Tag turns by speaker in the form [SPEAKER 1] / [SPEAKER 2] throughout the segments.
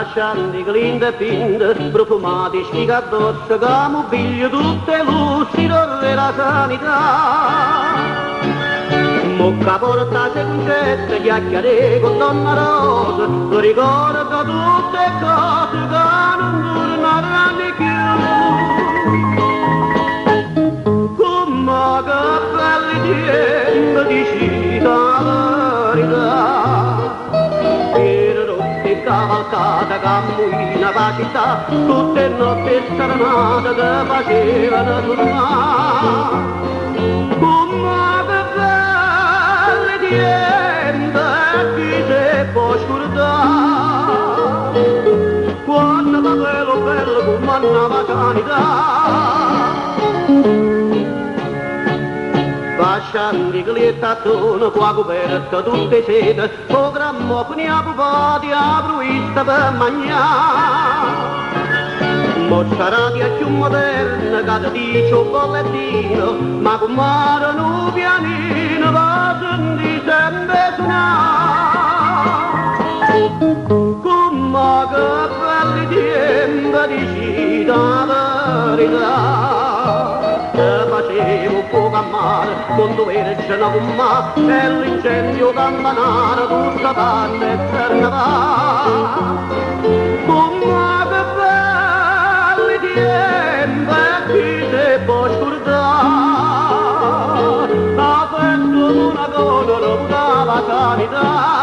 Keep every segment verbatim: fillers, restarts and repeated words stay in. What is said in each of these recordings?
[SPEAKER 1] Lasciando glinde e pinde, profumati sfiga addosso, che mobiglio tutte luci della sanità. Mocca porta se concette, chiacchiere con donna Rosa, lo ricorda tutte cose che non torneranno più. Come che belli tempi, dici la verità, cavalcata, cammuina, la città, tutte notte serenate che facevano tornare. Come che belle tiende chi si può scordare, quando da quello bello come una sanità. Lasciando i gliettattoni qua coperta tutte sete, o grammofoni a pupati a bruista per mangiare. Mostrati a più moderna, che ti dice un bollettino, ma con mare un pianino va senti sempre suonare. Come che belli tempi, dici la verità, facevo un po' a mare, con dovere ce n'avevo ma, e l'incendio campanare tutta parte e tornava. Come che belli tempi, chi si può scordare, ha fatto una cosa, non dava sanità.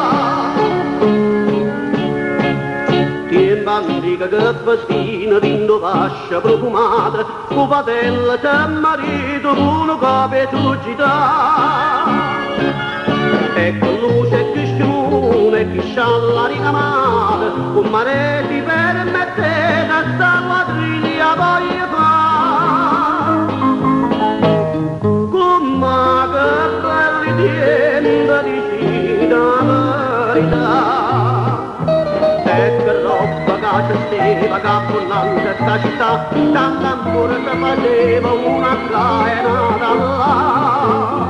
[SPEAKER 1] Antica che festina d'indovascia profumata, con patella c'è marito con una copia suscita. E con luce che stimone, che scialla ricamata, con mare ti permette da sta quadriglia voglia fa. Come che belli tempi, dici la verità, c'era cappellante sta città, dall'amore si faceva una traena da là.